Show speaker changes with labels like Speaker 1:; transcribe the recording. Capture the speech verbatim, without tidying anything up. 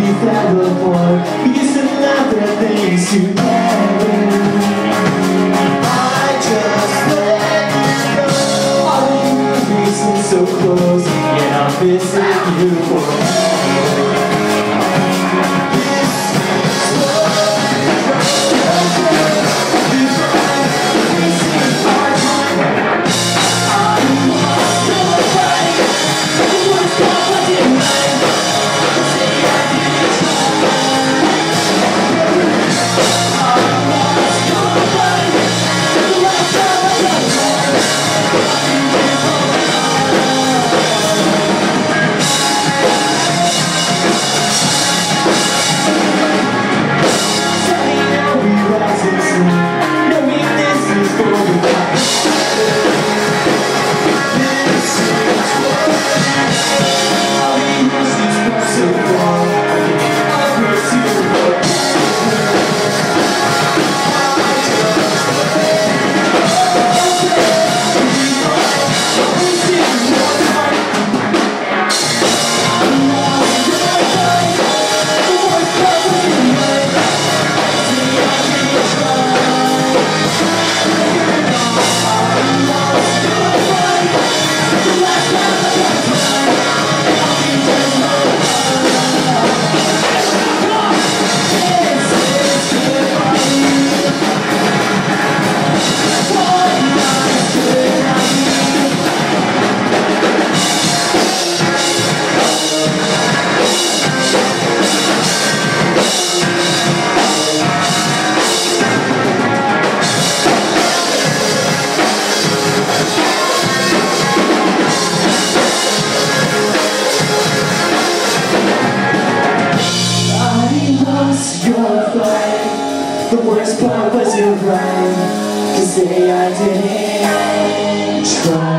Speaker 1: we fell before. We used to laugh at things together. I just let you go. All the memories seem so close, yet I'm missing you forever. The worst part was you're right to say I didn't try.